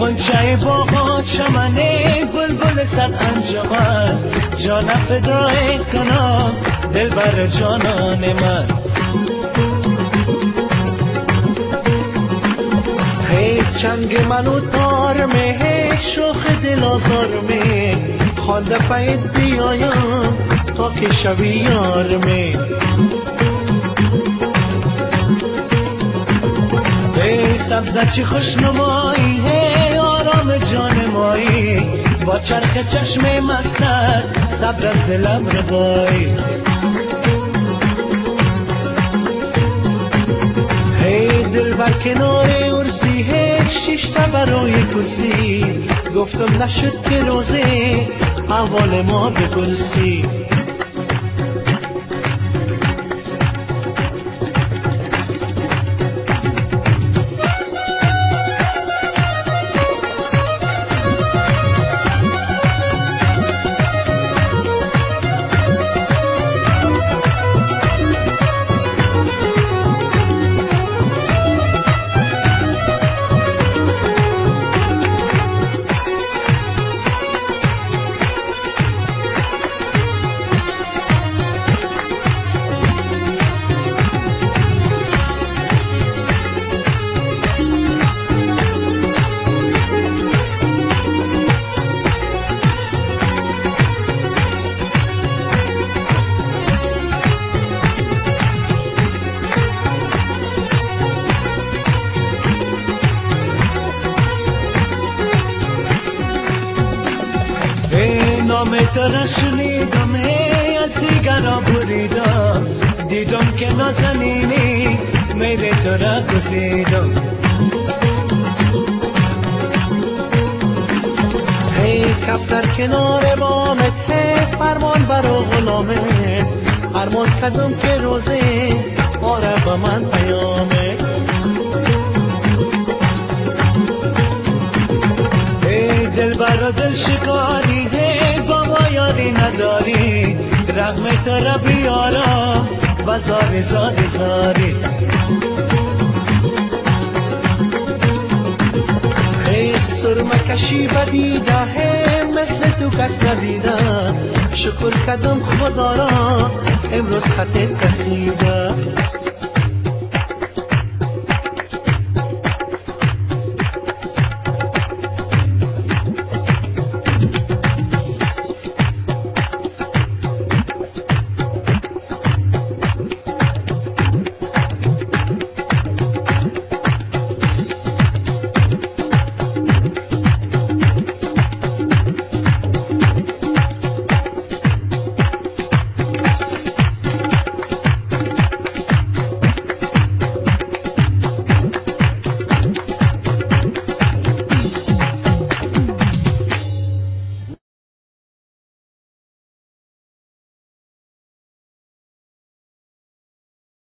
غنچه باغا چمنه بلبل صد انجمن جان فدای کنم دل بر جانان من چنگ منو تار مه شوخ دل آزار مه خانده پاید بیایم تا که شوی یار مه سبزه چی خوشنمایی آرام جان مایی با چرخ چشم مستر صبر از دلم روایی دل بر کنار ارسی شیشته برای کرسی گفتم نشد که روزه احوال ما بپرسی نام تو را شنیدم از دیگران بریدم دیدم که نازنینی میل تو را گزیدم کفتر کنار بامت فرمان برا غلامت فرمان کردم که روزه آره با من پیامت دل برا دل شکاری با ما یاری نداری رغم تو را بیارم بزاری زاری زاری سرمه کشی بدیده مثل تو کس ندیده شکر کردم خدا را امروز خطت کسیده